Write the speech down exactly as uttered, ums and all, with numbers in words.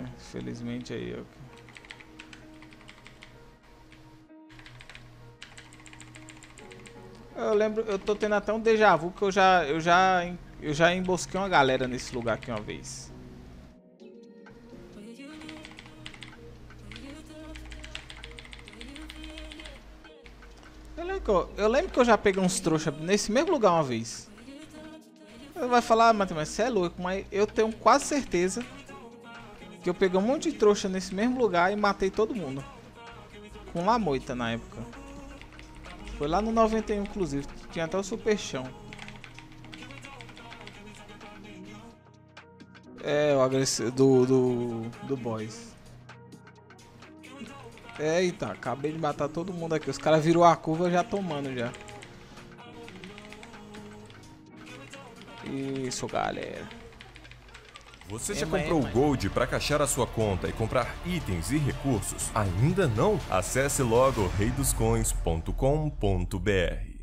Felizmente aí, ó. Eu lembro, eu tô tendo até um déjà vu que eu já, eu já, eu já embosquei uma galera nesse lugar aqui uma vez. Eu lembro que eu, eu, lembro que eu já peguei uns trouxa nesse mesmo lugar uma vez. Você vai falar, ah, mas você é louco, mas eu tenho quase certeza que eu peguei um monte de trouxa nesse mesmo lugar e matei todo mundo. Com La Moita na época. Foi lá no noventa e um, inclusive. Tinha até o super chão. É, o agressivo do, do, do boys. Eita, acabei de matar todo mundo aqui. Os caras virou a curva já tomando já. Isso, galera. Você já comprou o Gold para caixar a sua conta e comprar itens e recursos? Ainda não? Acesse logo rei dos coins ponto com ponto br.